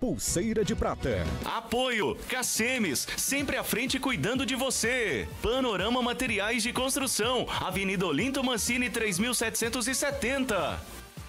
Pulseira de Prata. Apoio Cacemes, sempre à frente cuidando de você. Panorama Materiais de Construção, Avenida Olinto Mancini 3770.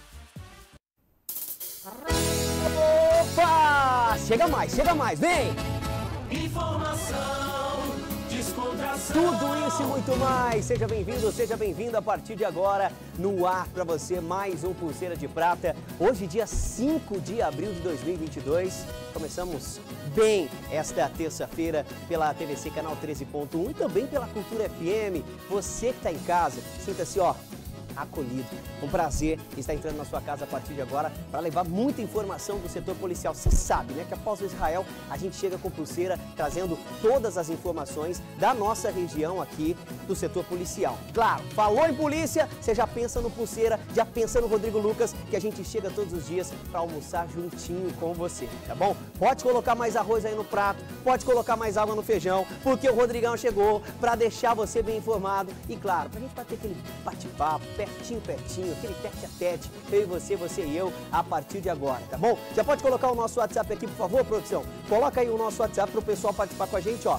Opa! Chega mais, vem! Informação, descontração. Tudo isso e muito mais. Seja bem-vindo, seja bem-vinda a partir de agora no ar para você mais um Pulseira de Prata. Hoje, dia 5 de abril de 2022. Começamos bem esta terça-feira pela TVC Canal 13.1 e também pela Cultura FM. Você que está em casa, sinta-se, acolhido. Um prazer estar entrando na sua casa a partir de agora para levar muita informação do setor policial. Você sabe, né, que após o Israel a gente chega com Pulseira trazendo todas as informações da nossa região aqui do setor policial. Claro, falou em polícia, você já pensa no Pulseira, já pensa no Rodrigo Lucas, que a gente chega todos os dias para almoçar juntinho com você, tá bom? Pode colocar mais arroz aí no prato, pode colocar mais água no feijão, porque o Rodrigão chegou para deixar você bem informado e, claro, pra gente bater aquele bate-papo, pertinho, aquele tete-a-tete, eu e você e eu, a partir de agora, tá bom? Já pode colocar o nosso WhatsApp aqui, por favor, produção? Coloca aí o nosso WhatsApp para o pessoal participar com a gente,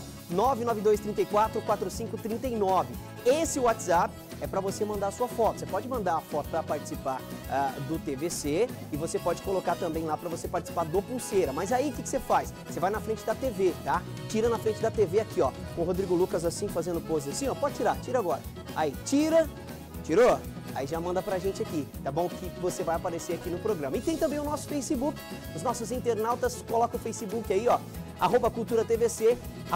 992344539. Esse WhatsApp é para você mandar a sua foto. Você pode mandar a foto para participar do TVC e você pode colocar também lá para você participar do Pulseira. Mas aí o que você faz? Você vai na frente da TV, tá? Tira na frente da TV aqui, com o Rodrigo Lucas assim, fazendo pose assim, pode tirar, tira agora. Aí, tirou? Aí já manda pra gente aqui, tá bom? Que você vai aparecer aqui no programa. E tem também o nosso Facebook, os nossos internautas colocam o Facebook aí, @CulturaTVC,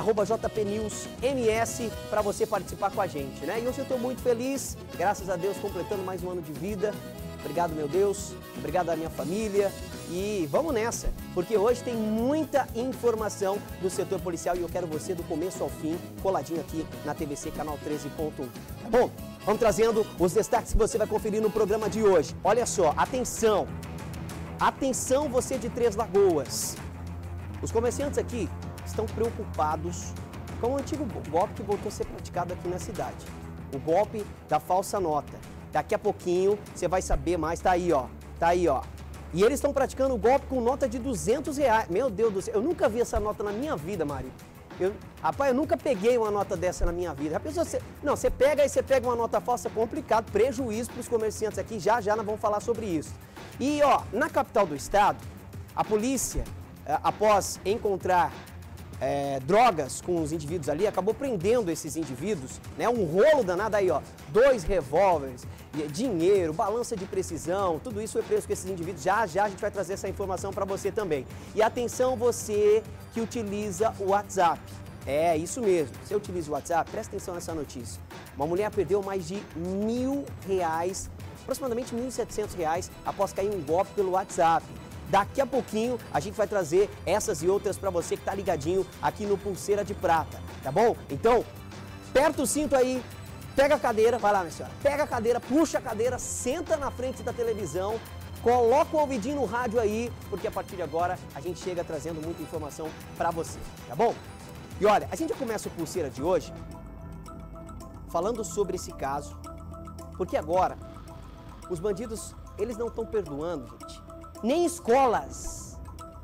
@JPNewsMS, pra você participar com a gente, né? E hoje eu tô muito feliz, graças a Deus, completando mais um ano de vida. Obrigado, meu Deus, obrigado à minha família. E vamos nessa, porque hoje tem muita informação do setor policial e eu quero você do começo ao fim, coladinho aqui na TVC Canal 13.1, tá bom? Vamos trazendo os destaques que você vai conferir no programa de hoje. Olha só, atenção! Atenção você de Três Lagoas! Os comerciantes aqui estão preocupados com o antigo golpe que voltou a ser praticado aqui na cidade. O golpe da falsa nota. Daqui a pouquinho você vai saber mais, tá aí, E eles estão praticando o golpe com nota de R$200. Meu Deus do céu, eu nunca vi essa nota na minha vida, Mário. Rapaz, eu nunca peguei uma nota dessa na minha vida. Você pega uma nota falsa, complicado, prejuízo para os comerciantes aqui, já nós vamos falar sobre isso. E, na capital do estado, a polícia, após encontrar drogas com os indivíduos ali, acabou prendendo esses indivíduos, né? Um rolo danado aí, 2 revólveres, dinheiro, balança de precisão, tudo isso foi preso com esses indivíduos. Já a gente vai trazer essa informação para você também. E atenção você que utiliza o WhatsApp. É, isso mesmo. Você utiliza o WhatsApp, presta atenção nessa notícia. Uma mulher perdeu mais de R$1.000, aproximadamente R$1.700, após cair um golpe pelo WhatsApp. Daqui a pouquinho a gente vai trazer essas e outras para você que tá ligadinho aqui no Pulseira de Prata, tá bom? Então, aperta o cinto aí, pega a cadeira, vai lá, minha senhora, pega a cadeira, puxa a cadeira, senta na frente da televisão, coloca o ouvidinho no rádio aí, porque a partir de agora a gente chega trazendo muita informação para você, tá bom? E olha, a gente já começa o Pulseira de hoje falando sobre esse caso, porque agora os bandidos, eles não estão perdoando, gente. Nem escolas.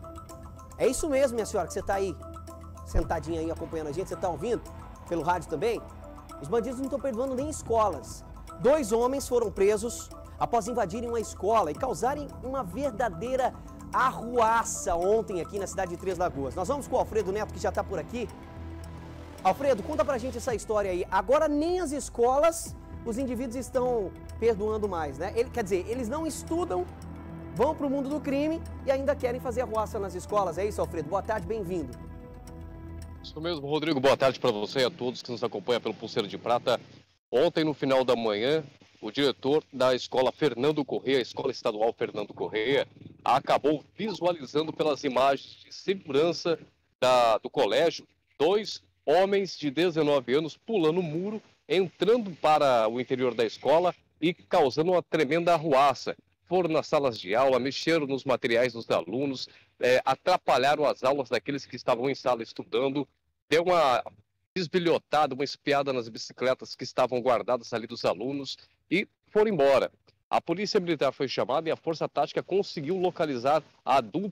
É isso mesmo, minha senhora, que você está aí, sentadinha aí acompanhando a gente, você está ouvindo? Pelo rádio também? Os bandidos não estão perdoando nem escolas. 2 homens foram presos após invadirem uma escola e causarem uma verdadeira arruaça ontem aqui na cidade de Três Lagoas. Nós vamos com o Alfredo Neto, que já está por aqui. Alfredo, conta pra gente essa história aí. Agora nem as escolas os indivíduos estão perdoando mais, né? Eles não estudam, vão para o mundo do crime e ainda querem fazer arruaça nas escolas. É isso, Alfredo? Boa tarde, bem-vindo. Isso mesmo, Rodrigo. Boa tarde para você e a todos que nos acompanham pelo Pulseira de Prata. Ontem, no final da manhã, o diretor da escola Fernando Corrêa, Escola Estadual Fernando Corrêa, acabou visualizando pelas imagens de segurança do colégio 2 homens de 19 anos pulando o muro, entrando para o interior da escola e causando uma tremenda arruaça. Foram nas salas de aula, mexeram nos materiais dos alunos, atrapalharam as aulas daqueles que estavam em sala estudando, deu uma desbilhotada, uma espiada nas bicicletas que estavam guardadas ali dos alunos e foram embora. A polícia militar foi chamada e a força tática conseguiu localizar a dupla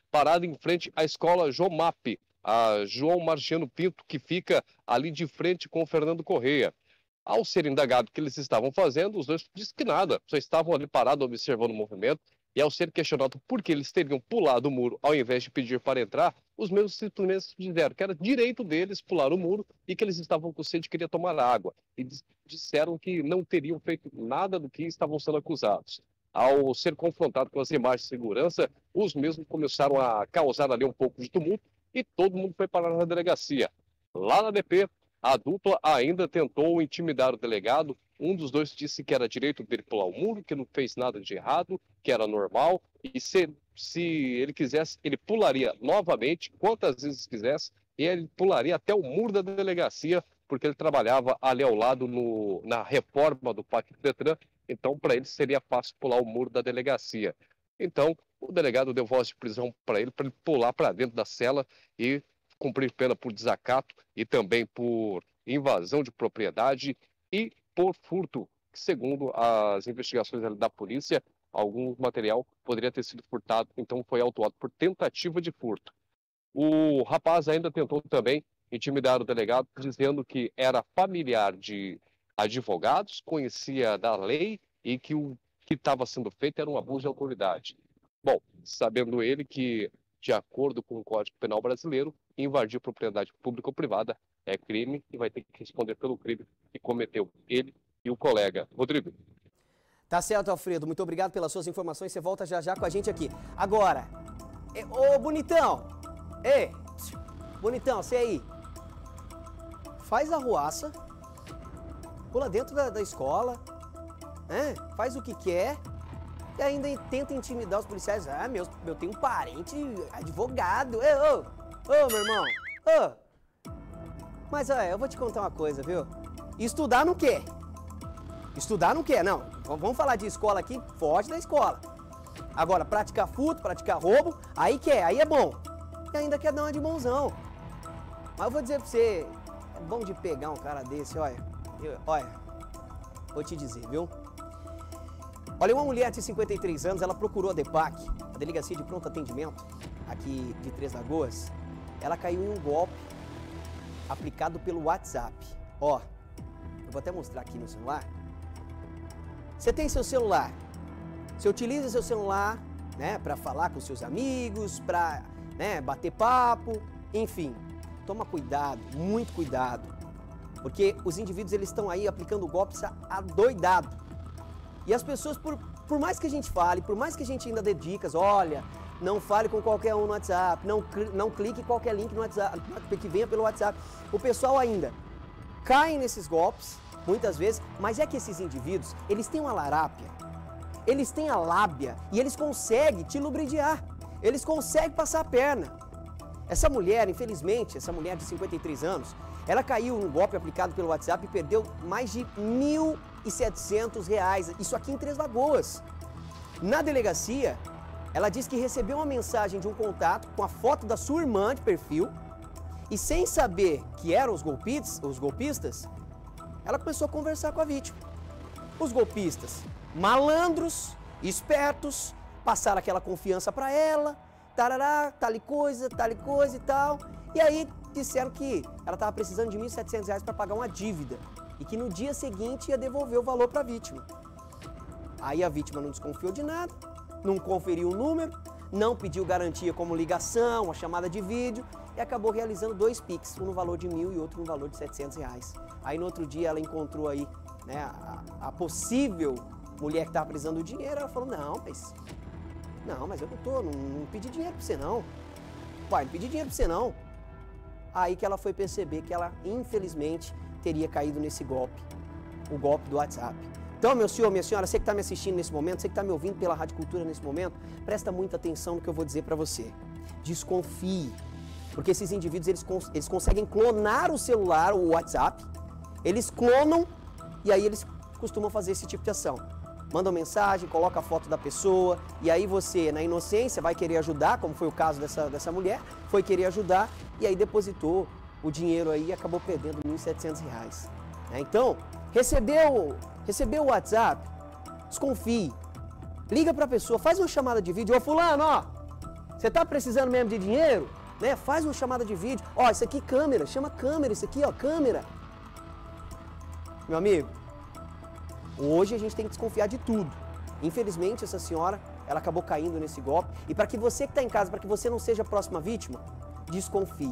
parado em frente à escola Jomap, a João Marciano Pinto, que fica ali de frente com o Fernando Correia. Ao ser indagado o que eles estavam fazendo, os dois disseram que nada, só estavam ali parados observando o movimento, e ao ser questionado por que eles teriam pulado o muro ao invés de pedir para entrar, os mesmos simplesmente disseram que era direito deles pular o muro e que eles estavam com sede e queriam tomar água. E disseram que não teriam feito nada do que estavam sendo acusados. Ao ser confrontado com as imagens de segurança, os mesmos começaram a causar ali um pouco de tumulto e todo mundo foi parar na delegacia. Lá na DP, a dupla ainda tentou intimidar o delegado. Um dos dois disse que era direito dele pular o muro, que não fez nada de errado, que era normal, e se ele quisesse, ele pularia novamente, quantas vezes quisesse, e ele pularia até o muro da delegacia, porque ele trabalhava ali ao lado na reforma do Pátio do Detran, então para ele seria fácil pular o muro da delegacia. Então, o delegado deu voz de prisão para ele pular para dentro da cela e cumprir pena por desacato e também por invasão de propriedade e por furto, que segundo as investigações da polícia, algum material poderia ter sido furtado, então foi autuado por tentativa de furto. O rapaz ainda tentou também intimidar o delegado, dizendo que era familiar de advogados, conhecia da lei e que o que estava sendo feito era um abuso de autoridade. Bom, sabendo ele que, de acordo com o Código Penal brasileiro, invadir propriedade pública ou privada é crime e vai ter que responder pelo crime que cometeu ele e o colega. Rodrigo. Tá certo, Alfredo. Muito obrigado pelas suas informações. Você volta já já com a gente aqui. Agora, ô bonitão, bonitão, você aí, faz Arruaça, pula dentro da escola, faz o que quer e ainda tenta intimidar os policiais. Ah, eu tenho um parente advogado. Ô, meu irmão, Mas, eu vou te contar uma coisa, viu? Estudar não quer. Estudar não quer, não. Vamos falar de escola aqui, foge da escola. Agora, praticar furto, praticar roubo, aí quer, aí é bom. E ainda quer dar uma de bonzão. Mas eu vou dizer pra você, é bom de pegar um cara desse, olha, vou te dizer, viu? Olha, uma mulher de 53 anos, ela procurou a DEPAC, a Delegacia de Pronto Atendimento, aqui de Três Lagoas. Ela caiu em um golpe aplicado pelo WhatsApp. Ó, eu vou até mostrar aqui no celular. Você tem seu celular, você utiliza seu celular, né, para falar com seus amigos, para, né, bater papo, enfim. Toma cuidado, muito cuidado, porque os indivíduos eles estão aí aplicando golpes adoidado. E as pessoas, por mais que a gente fale, por mais que a gente ainda dê dicas, olha, não fale com qualquer um no WhatsApp, não clique em qualquer link no WhatsApp, que venha pelo WhatsApp. O pessoal ainda cai nesses golpes, muitas vezes, mas é que esses indivíduos, eles têm uma larápia, eles têm a lábia e eles conseguem te lubridiar, eles conseguem passar a perna. Essa mulher, infelizmente, essa mulher de 53 anos, ela caiu num golpe aplicado pelo WhatsApp e perdeu mais de R$ 1.700, isso aqui em Três Lagoas. Na delegacia, ela disse que recebeu uma mensagem de um contato com a foto da sua irmã de perfil e sem saber que eram os golpistas, ela começou a conversar com a vítima. Os golpistas, malandros, espertos, passaram aquela confiança para ela, tarará, tal coisa e tal, e aí disseram que ela estava precisando de R$ 1.700 para pagar uma dívida e que no dia seguinte ia devolver o valor para a vítima. Aí a vítima não desconfiou de nada, não conferiu o número, não pediu garantia como ligação, uma chamada de vídeo e acabou realizando 2 Pix, um no valor de R$ 1.000 e outro no valor de R$ 700. Aí no outro dia ela encontrou aí, né, a possível mulher que estava precisando do dinheiro, ela falou, não, mas eu não pedi dinheiro pra você não. Pai, não pedi dinheiro pra você não. Aí que ela foi perceber que ela, infelizmente, teria caído nesse golpe, o golpe do WhatsApp. Então, meu senhor, minha senhora, você que está me assistindo nesse momento, você que está me ouvindo pela Rádio Cultura nesse momento, presta muita atenção no que eu vou dizer para você. Desconfie, porque esses indivíduos, eles conseguem clonar o celular, o WhatsApp, eles clonam e aí eles costumam fazer esse tipo de ação. Manda uma mensagem, coloca a foto da pessoa e aí você, na inocência, vai querer ajudar, como foi o caso dessa mulher, foi querer ajudar e aí depositou o dinheiro aí e acabou perdendo R$ 1.700. Então, recebeu o WhatsApp, desconfie, liga para a pessoa, faz uma chamada de vídeo, ô fulano, ó, Você tá precisando mesmo de dinheiro? Né? Faz uma chamada de vídeo. Ó, isso aqui câmera, chama câmera, isso aqui, ó, câmera. Meu amigo, hoje a gente tem que desconfiar de tudo. Infelizmente, essa senhora, ela acabou caindo nesse golpe. E para que você que está em casa, para que você não seja a próxima vítima, desconfie.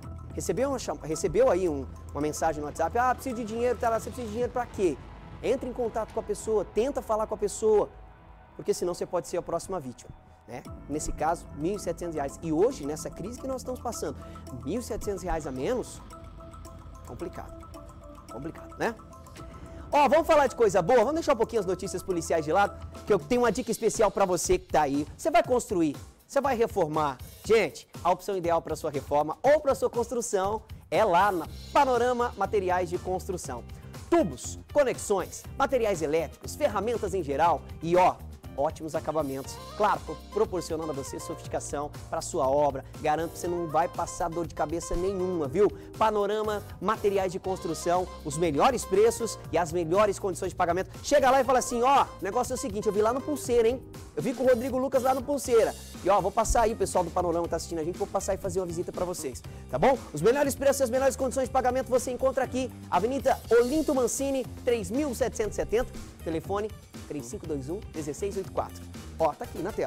Recebeu aí uma mensagem no WhatsApp, ah, preciso de dinheiro, tá lá, você precisa de dinheiro para quê? Entre em contato com a pessoa, tenta falar com a pessoa, porque senão você pode ser a próxima vítima. Né? Nesse caso, R$ 1.700. E hoje, nessa crise que nós estamos passando, R$ 1.700 a menos, complicado. Complicado, né? Ó, vamos falar de coisa boa, vamos deixar um pouquinho as notícias policiais de lado, que eu tenho uma dica especial para você que tá aí. Você vai construir, você vai reformar. Gente, a opção ideal para sua reforma ou para sua construção é lá na Panorama Materiais de Construção. Tubos, conexões, materiais elétricos, ferramentas em geral e ó, ótimos acabamentos. Claro, proporcionando a você sofisticação para sua obra. Garanto que você não vai passar dor de cabeça nenhuma, viu? Panorama Materiais de Construção, os melhores preços e as melhores condições de pagamento. Chega lá e fala assim, ó, o negócio é o seguinte, eu vi lá no Pulseira, hein? Eu vi com o Rodrigo Lucas lá no Pulseira. E ó, vou passar aí, o pessoal do Panorama tá assistindo a gente, vou passar e fazer uma visita para vocês, tá bom? Os melhores preços e as melhores condições de pagamento você encontra aqui, Avenida Olinto Mancini, 3770, telefone 3521-1684. Ó, tá aqui na tela.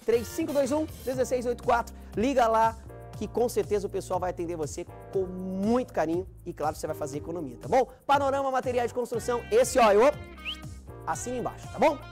3521-1684. Liga lá que com certeza o pessoal vai atender você com muito carinho e claro, você vai fazer economia, tá bom? Panorama Materiais de Construção, esse ó, eu assina embaixo, tá bom?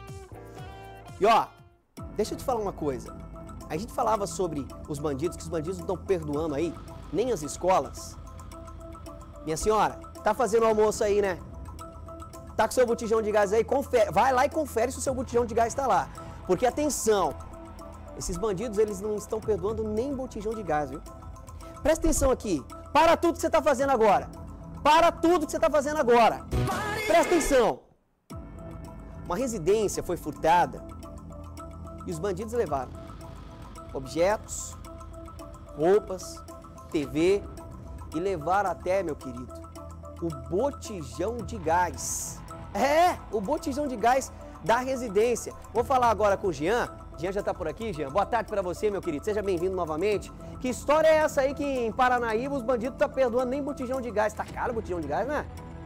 E ó, deixa eu te falar uma coisa. A gente falava sobre os bandidos, que os bandidos não estão perdoando aí, nem as escolas. Minha senhora, tá fazendo almoço aí, né? Tá com seu botijão de gás aí, confere, vai lá e confere se o seu botijão de gás está lá. Porque, atenção, esses bandidos, eles não estão perdoando nem botijão de gás, viu? Presta atenção aqui, para tudo que você está fazendo agora. Para tudo que você está fazendo agora. Presta atenção. Uma residência foi furtada e os bandidos levaram objetos, roupas, TV e levaram até, meu querido, o botijão de gás. É, o botijão de gás da residência. Vou falar agora com o Jean. Jean já tá por aqui, Jean. Boa tarde pra você, meu querido. Seja bem-vindo novamente. Que história é essa aí que em Paranaíba os bandidos não tá perdoando nem botijão de gás? Tá caro o botijão de gás, né?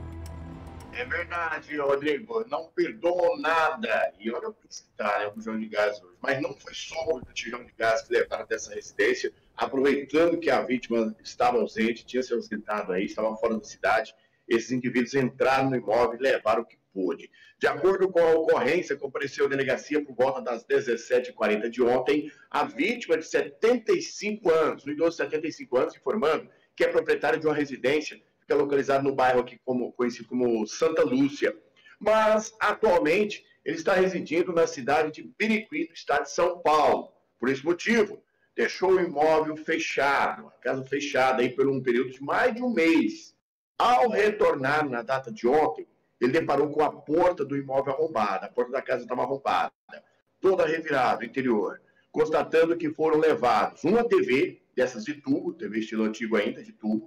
É verdade, Rodrigo. Não perdoam nada. E olha o que está, né, o botijão de gás hoje. Mas não foi só o botijão de gás que levaram dessa residência. Aproveitando que a vítima estava ausente, tinha se ausentado aí, estava fora da cidade. Esses indivíduos entraram no imóvel e levaram o que pôde. De acordo com a ocorrência, compareceu à delegacia por volta das 17h40 de ontem, a vítima de 75 anos, um idoso de 75 anos, informando que é proprietário de uma residência, fica localizado no bairro aqui conhecido como Santa Lúcia. Mas, atualmente, ele está residindo na cidade de Biriqui, no estado de São Paulo. Por esse motivo, deixou o imóvel fechado, a casa fechada aí por um período de mais de um mês. Ao retornar na data de ontem, ele deparou com a porta do imóvel arrombada, a porta da casa estava arrombada, toda revirada, o interior, constatando que foram levados uma TV, dessas de tubo, TV estilo antigo ainda, de tubo,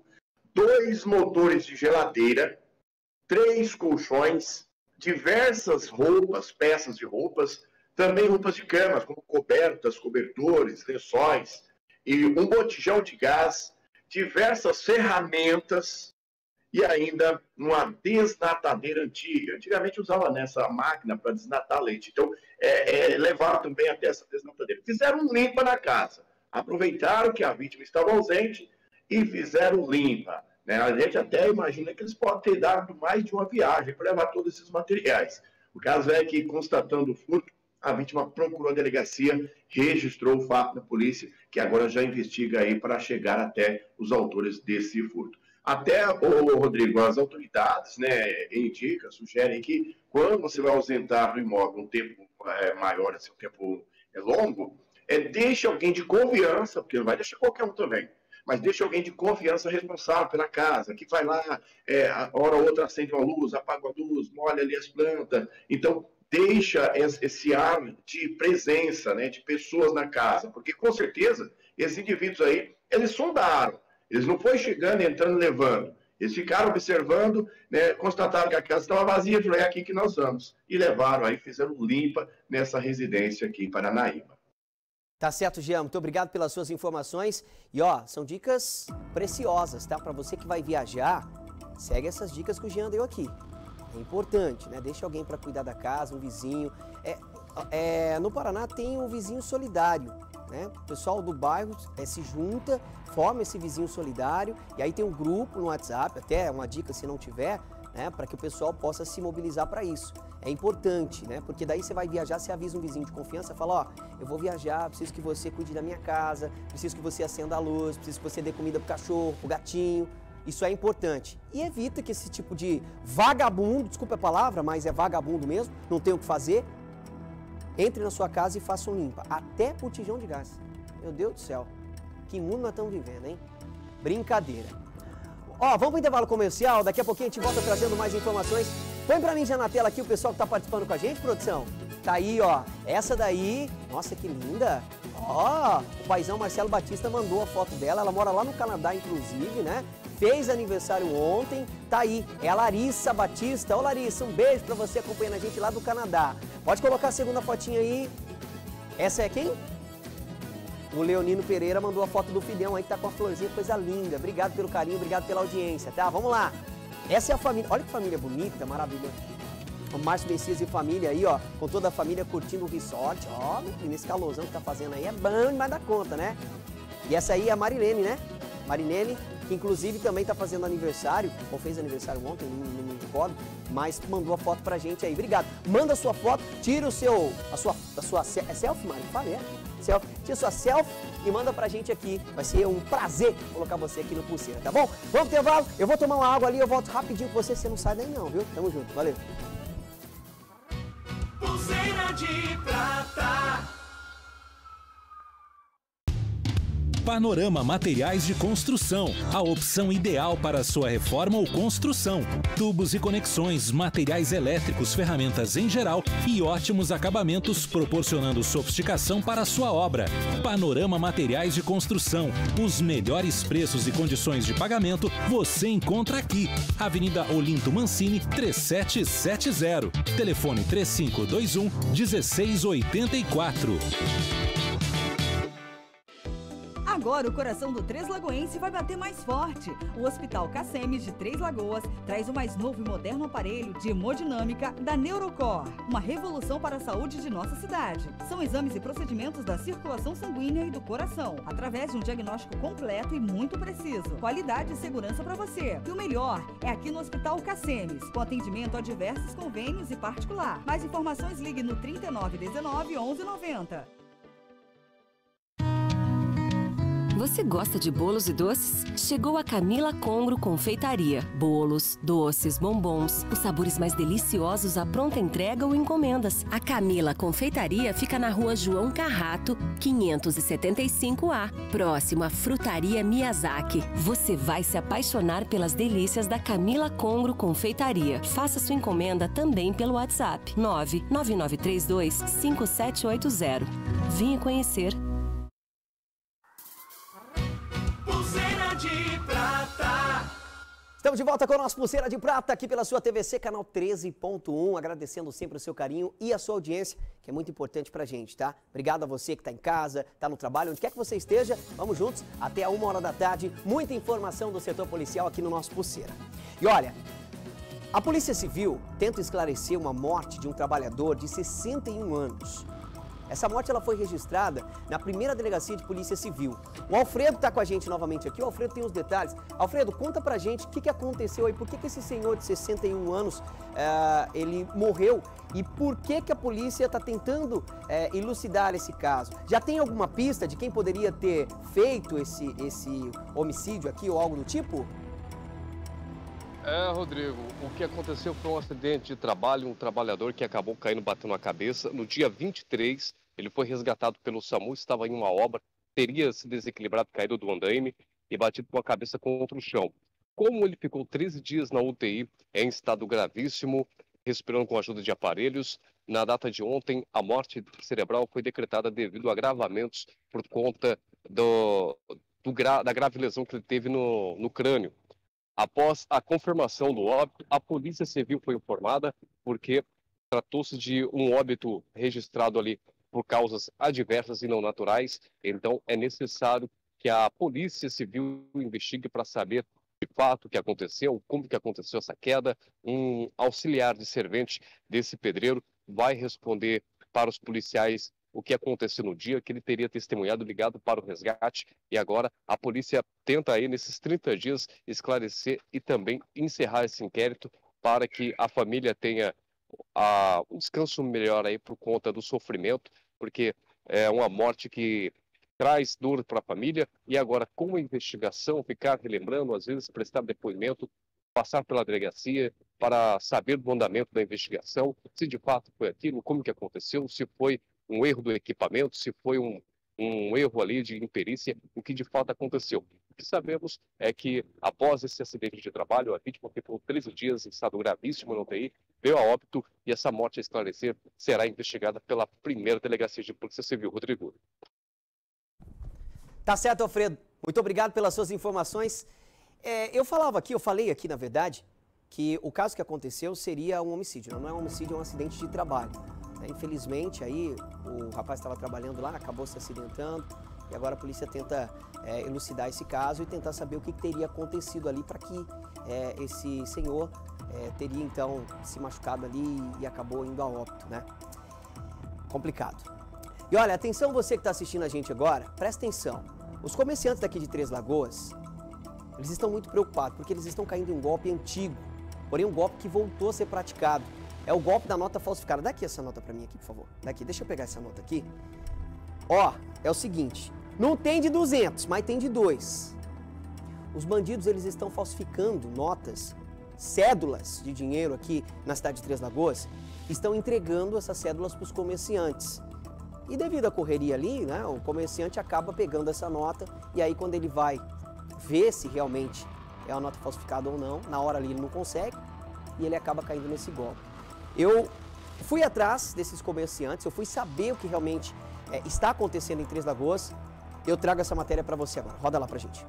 2 motores de geladeira, 3 colchões, diversas roupas, peças de roupas, também roupas de cama, como cobertas, cobertores, lençóis, e um botijão de gás, diversas ferramentas, e ainda uma desnatadeira antiga. Antigamente usava nessa máquina para desnatar leite. Então, levaram também até essa desnatadeira. Fizeram um limpa na casa. Aproveitaram que a vítima estava ausente e fizeram limpa. Né? A gente até imagina que eles podem ter dado mais de uma viagem para levar todos esses materiais. O caso é que, constatando o furto, a vítima procurou a delegacia, registrou o fato na polícia, que agora já investiga aí para chegar até os autores desse furto. Até, Rodrigo, as autoridades, né, indicam, sugerem que quando você vai ausentar do imóvel um tempo maior, assim, um tempo longo, deixe alguém de confiança, porque não vai deixar qualquer um também, mas deixe alguém de confiança responsável pela casa, que vai lá, hora ou outra acende uma luz, apaga a luz, molha ali as plantas. Então, deixa esse ar de presença, né, de pessoas na casa, porque com certeza esses indivíduos aí, eles sondaram. Eles não foram chegando, entrando, levando. Eles ficaram observando, né, constataram que a casa estava vazia, falaram, é aqui que nós vamos. E levaram aí, fizeram limpa nessa residência aqui em Paranaíba. Tá certo, Jean. Muito obrigado pelas suas informações. E ó, são dicas preciosas, tá? Para você que vai viajar, segue essas dicas que o Jean deu aqui. É importante, né? Deixa alguém para cuidar da casa, um vizinho. No Paraná tem um vizinho solidário, né? O pessoal do bairro se junta, forma esse vizinho solidário e aí tem um grupo no WhatsApp, até uma dica se não tiver, né? Para que o pessoal possa se mobilizar para isso. É importante, né? Porque daí você vai viajar, você avisa um vizinho de confiança, fala, ó, eu vou viajar, preciso que você cuide da minha casa, preciso que você acenda a luz, preciso que você dê comida pro cachorro, pro gatinho. Isso é importante. E evita que esse tipo de vagabundo, desculpa a palavra, mas é vagabundo mesmo, não tem o que fazer, entre na sua casa e faça um limpa. Até botijão de gás. Meu Deus do céu. Que mundo nós estamos vivendo, hein? Brincadeira. Ó, vamos pro intervalo comercial. Daqui a pouquinho a gente volta trazendo mais informações. Põe pra mim já na tela aqui o pessoal que tá participando com a gente, produção. Tá aí, ó. Essa daí, nossa, que linda. Ó, o paizão Marcelo Batista mandou a foto dela. Ela mora lá no Canadá, inclusive, né? Fez aniversário ontem, tá aí, é a Larissa Batista. Ô Larissa, um beijo pra você acompanhando a gente lá do Canadá. Pode colocar a segunda fotinha aí. Essa é quem? O Leonino Pereira mandou a foto do filhão aí que tá com a florzinha, coisa linda. Obrigado pelo carinho, obrigado pela audiência, tá? Vamos lá. Essa é a família, olha que família bonita, maravilhosa. O Márcio Messias e família aí, ó, com toda a família curtindo o resort. Ó, nesse calorzão que tá fazendo aí, é bom demais da conta, né? E essa aí é a Marilene, né? Marilene, que inclusive também está fazendo aniversário, ou fez aniversário ontem, não me recordo, mas mandou a foto pra gente aí. Obrigado. Manda a sua foto, tira a sua selfie, Mari? Falei, selfie. Tira sua selfie e manda pra gente aqui. Vai ser um prazer colocar você aqui no Pulseira, tá bom? Vamos pro intervalo, eu vou tomar uma água ali, eu volto rapidinho com você não sai daí não, viu? Tamo junto, valeu. Pulseira de prata. Panorama Materiais de Construção, a opção ideal para sua reforma ou construção. Tubos e conexões, materiais elétricos, ferramentas em geral e ótimos acabamentos, proporcionando sofisticação para a sua obra. Panorama Materiais de Construção, os melhores preços e condições de pagamento você encontra aqui. Avenida Olinto Mancini, 3770. Telefone 3521-1684. Agora o coração do Três Lagoense vai bater mais forte. O Hospital Cacemes de Três Lagoas traz o mais novo e moderno aparelho de hemodinâmica da Neurocor. Uma revolução para a saúde de nossa cidade. São exames e procedimentos da circulação sanguínea e do coração, através de um diagnóstico completo e muito preciso. Qualidade e segurança para você. E o melhor é aqui no Hospital Cacemes, com atendimento a diversos convênios e particular. Mais informações ligue no 3919 1190. Você gosta de bolos e doces? Chegou a Camila Congro Confeitaria. Bolos, doces, bombons, os sabores mais deliciosos à pronta entrega ou encomendas. A Camila Confeitaria fica na rua João Carrato, 575A, próximo à Frutaria Miyazaki. Você vai se apaixonar pelas delícias da Camila Congro Confeitaria. Faça sua encomenda também pelo WhatsApp 99932-5780. Venha conhecer. De prata. Estamos de volta com o nosso Pulseira de Prata aqui pela sua TVC, canal 13.1, agradecendo sempre o seu carinho e a sua audiência, que é muito importante pra gente, tá? Obrigado a você que tá em casa, tá no trabalho, onde quer que você esteja, vamos juntos até a 1h da tarde, muita informação do setor policial aqui no nosso Pulseira. E olha, a Polícia Civil tenta esclarecer uma morte de um trabalhador de 61 anos. Essa morte ela foi registrada na primeira delegacia de Polícia Civil. O Alfredo está com a gente novamente aqui. O Alfredo tem os detalhes. Alfredo, conta pra gente o que aconteceu aí. Por que esse senhor de 61 anos ele morreu e por que a polícia está tentando elucidar esse caso? Já tem alguma pista de quem poderia ter feito esse homicídio aqui ou algo do tipo? Rodrigo, o que aconteceu foi um acidente de trabalho, um trabalhador que acabou caindo, batendo a cabeça. No dia 23, ele foi resgatado pelo SAMU, estava em uma obra, teria se desequilibrado, caído do andaime e batido com a cabeça contra o chão. Como ele ficou 13 dias na UTI, em estado gravíssimo, respirando com a ajuda de aparelhos, na data de ontem, a morte cerebral foi decretada devido a agravamentos por conta da grave lesão que ele teve no crânio. Após a confirmação do óbito, a Polícia Civil foi informada porque tratou-se de um óbito registrado ali por causas adversas e não naturais. Então, é necessário que a Polícia Civil investigue para saber de fato o que aconteceu, como que aconteceu essa queda. Um auxiliar de servente desse pedreiro vai responder para os policiais o que aconteceu no dia, que ele teria testemunhado, ligado para o resgate, e agora a polícia tenta aí, nesses 30 dias, esclarecer e também encerrar esse inquérito para que a família tenha um descanso melhor aí por conta do sofrimento, porque é uma morte que traz dor para a família, e agora com a investigação, ficar relembrando, às vezes prestar depoimento, passar pela delegacia para saber do andamento da investigação, se de fato foi aquilo, como que aconteceu, se foi um erro do equipamento, se foi um erro ali de imperícia, o que de fato aconteceu. O que sabemos é que após esse acidente de trabalho, a vítima ficou 13 dias em estado gravíssimo na UTI, veio a óbito, e essa morte a esclarecer será investigada pela primeira delegacia de Polícia Civil. Rodrigo. Tá certo, Alfredo. Muito obrigado pelas suas informações. Eu falei aqui, na verdade, que o caso que aconteceu seria um homicídio. Não é um homicídio, é um acidente de trabalho. Infelizmente, aí o rapaz estava trabalhando lá, acabou se acidentando, e agora a polícia tenta elucidar esse caso e tentar saber o que teria acontecido ali para que esse senhor teria então se machucado ali e acabou indo a óbito, né? Complicado. E olha, atenção você que está assistindo a gente agora, presta atenção. Os comerciantes daqui de Três Lagoas, eles estão muito preocupados porque eles estão caindo em um golpe antigo, porém um golpe que voltou a ser praticado. É o golpe da nota falsificada. Dá aqui essa nota pra mim aqui, por favor. Daqui, deixa eu pegar essa nota aqui. Ó, é o seguinte, não tem de 200, mas tem de 2. Os bandidos, eles estão falsificando notas, cédulas de dinheiro aqui na cidade de Três Lagoas, estão entregando essas cédulas para os comerciantes. E devido à correria ali, né, o comerciante acaba pegando essa nota e aí quando ele vai ver se realmente é uma nota falsificada ou não, na hora ali ele não consegue e ele acaba caindo nesse golpe. Eu fui atrás desses comerciantes, eu fui saber o que realmente está acontecendo em Três Lagoas. Eu trago essa matéria para você agora. Roda lá pra gente.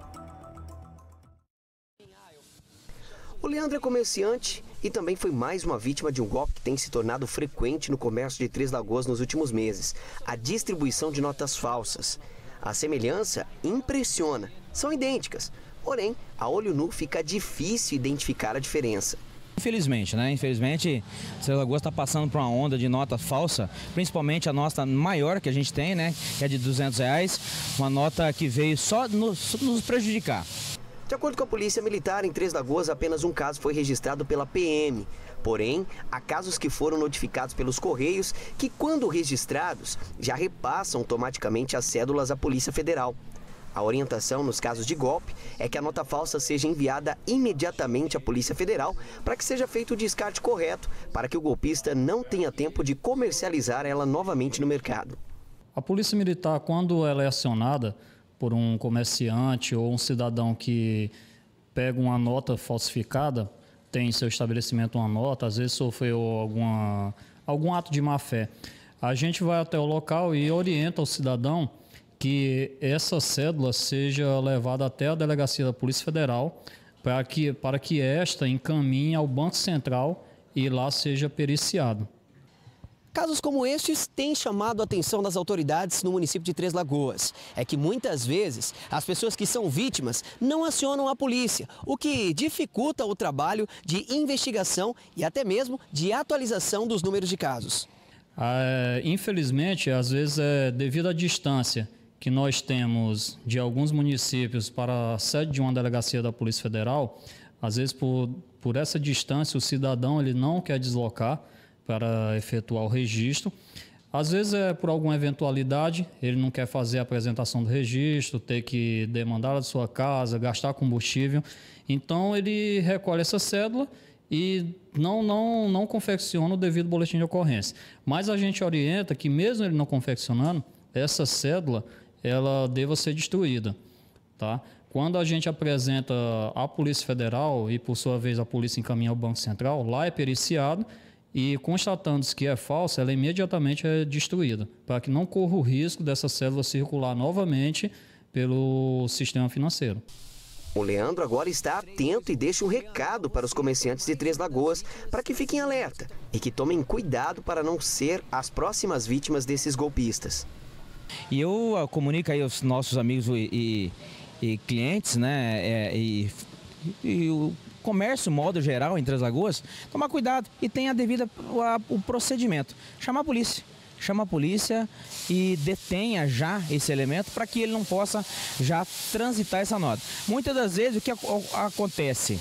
O Leandro é comerciante e também foi mais uma vítima de um golpe que tem se tornado frequente no comércio de Três Lagoas nos últimos meses: a distribuição de notas falsas. A semelhança impressiona, são idênticas, porém, a olho nu fica difícil identificar a diferença. Infelizmente, né? Infelizmente, Três Lagoas está passando por uma onda de nota falsa, principalmente a nota maior que a gente tem, né? Que é de R$200, uma nota que veio só nos prejudicar. De acordo com a Polícia Militar, em Três Lagoas, apenas um caso foi registrado pela PM. Porém, há casos que foram notificados pelos Correios que, quando registrados, já repassam automaticamente as cédulas à Polícia Federal. A orientação nos casos de golpe é que a nota falsa seja enviada imediatamente à Polícia Federal para que seja feito o descarte correto, para que o golpista não tenha tempo de comercializar ela novamente no mercado. A Polícia Militar, quando ela é acionada por um comerciante ou um cidadão que pega uma nota falsificada, tem em seu estabelecimento uma nota, às vezes sofreu algum ato de má-fé, a gente vai até o local e orienta o cidadão que essa cédula seja levada até a delegacia da Polícia Federal para que esta encaminhe ao Banco Central e lá seja periciado. Casos como estes têm chamado a atenção das autoridades no município de Três Lagoas. É que muitas vezes as pessoas que são vítimas não acionam a polícia, o que dificulta o trabalho de investigação e até mesmo de atualização dos números de casos. Infelizmente, às vezes devido à distância que nós temos de alguns municípios para a sede de uma delegacia da Polícia Federal, às vezes por essa distância o cidadão ele não quer deslocar para efetuar o registro. Às vezes é por alguma eventualidade, ele não quer fazer a apresentação do registro, ter que demandar da sua casa, gastar combustível. Então ele recolhe essa cédula e não confecciona o devido boletim de ocorrência. Mas a gente orienta que mesmo ele não confeccionando, essa cédula ela deva ser destruída, tá? Quando a gente apresenta à Polícia Federal e, por sua vez, a polícia encaminha ao Banco Central, lá é periciado e, constatando-se que é falsa, ela imediatamente é destruída, para que não corra o risco dessa cédula circular novamente pelo sistema financeiro. O Leandro agora está atento e deixa um recado para os comerciantes de Três Lagoas para que fiquem alerta e que tomem cuidado para não ser as próximas vítimas desses golpistas. E eu comunico aí aos nossos amigos e clientes, né, e o comércio, modo geral, em Três Lagoas, tomar cuidado e tenha o procedimento. Chamar a polícia. Chama a polícia e detenha já esse elemento para que ele não possa já transitar essa nota. Muitas das vezes o que acontece?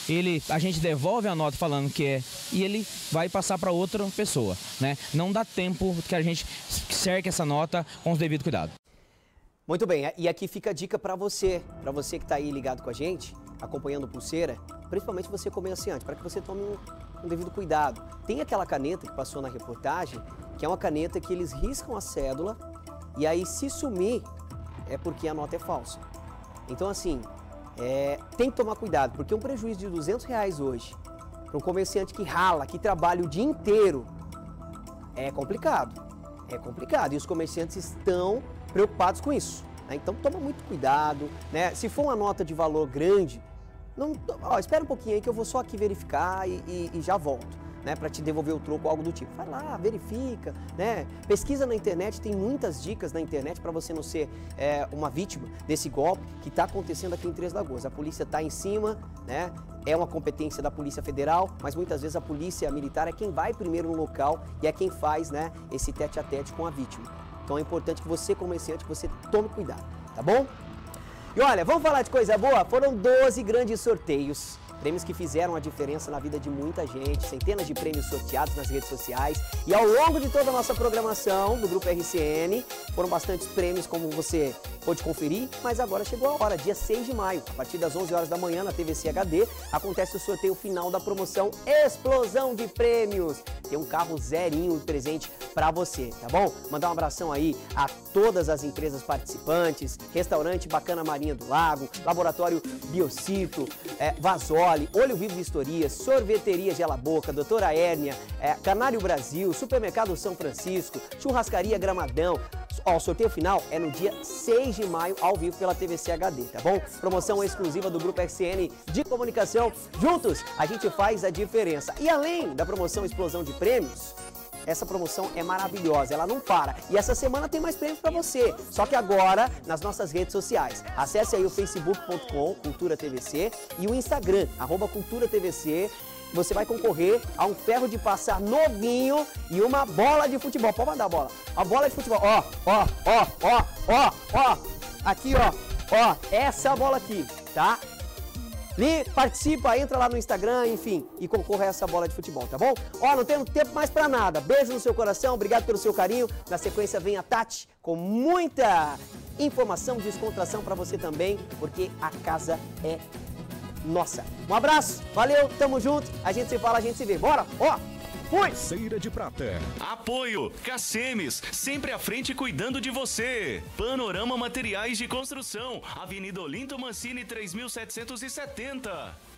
A gente devolve a nota falando que é e ele vai passar para outra pessoa, né? Não dá tempo que a gente cerque essa nota com os devidos cuidados. Muito bem, e aqui fica a dica para você que está aí ligado com a gente, acompanhando o Pulseira, principalmente você comerciante, para que você tome um devido cuidado. Tem aquela caneta que passou na reportagem, que é uma caneta que eles riscam a cédula e aí se sumir é porque a nota é falsa. Então assim, tem que tomar cuidado, porque um prejuízo de R$200 hoje, para um comerciante que rala, que trabalha o dia inteiro, é complicado. É complicado e os comerciantes estão preocupados com isso, né? Então toma muito cuidado, né? Se for uma nota de valor grande, espera um pouquinho aí que eu vou só aqui verificar e já volto, né? Para te devolver o troco ou algo do tipo. Vai lá, verifica, né? Pesquisa na internet, tem muitas dicas na internet para você não ser uma vítima desse golpe que está acontecendo aqui em Três Lagoas. A polícia está em cima, né? É uma competência da Polícia Federal, mas muitas vezes a Polícia Militar é quem vai primeiro no local e é quem faz, né, esse tete-a-tete com a vítima. Então é importante que você, comerciante, você tome cuidado, tá bom? E olha, vamos falar de coisa boa? Foram 12 grandes sorteios. Prêmios que fizeram a diferença na vida de muita gente, centenas de prêmios sorteados nas redes sociais. E ao longo de toda a nossa programação do Grupo RCN, foram bastantes prêmios, como você pôde conferir, mas agora chegou a hora, dia 6 de maio, a partir das 11 horas da manhã na TVC HD, acontece o sorteio final da promoção Explosão de Prêmios. Tem um carro zerinho de presente para você, tá bom? Mandar um abração aí a todas as empresas participantes, Restaurante Bacana Marinha do Lago, Laboratório Biociclo, Vasoli, Olho Vivo Vistorias, Sorveteria Gela Boca, Doutora Hérnia, Canário Brasil, Supermercado São Francisco, Churrascaria Gramadão. Ó, o sorteio final é no dia 6 de maio, ao vivo pela TVC HD, tá bom? Promoção exclusiva do Grupo RCN de Comunicação. Juntos, a gente faz a diferença. E além da promoção Explosão de Prêmios, essa promoção é maravilhosa, ela não para. E essa semana tem mais prêmios para você, só que agora nas nossas redes sociais. Acesse aí o facebook.com, Cultura TVC, e o Instagram, @CulturaTVC. Você vai concorrer a um ferro de passar novinho e uma bola de futebol. Pode mandar a bola. A bola de futebol. Ó. Aqui, ó. Essa bola aqui, tá? Participa, entra lá no Instagram, enfim, e concorra a essa bola de futebol, tá bom? Ó, não temos tempo mais pra nada. Beijo no seu coração, obrigado pelo seu carinho. Na sequência vem a Tati com muita informação, descontração pra você também, porque a casa é nossa. Um abraço, valeu, tamo junto, a gente se fala, a gente se vê. Bora, ó, fui! Pulseira de Prata. Apoio Cacemes, sempre à frente cuidando de você. Panorama Materiais de Construção, Avenida Olinto Mancini 3770.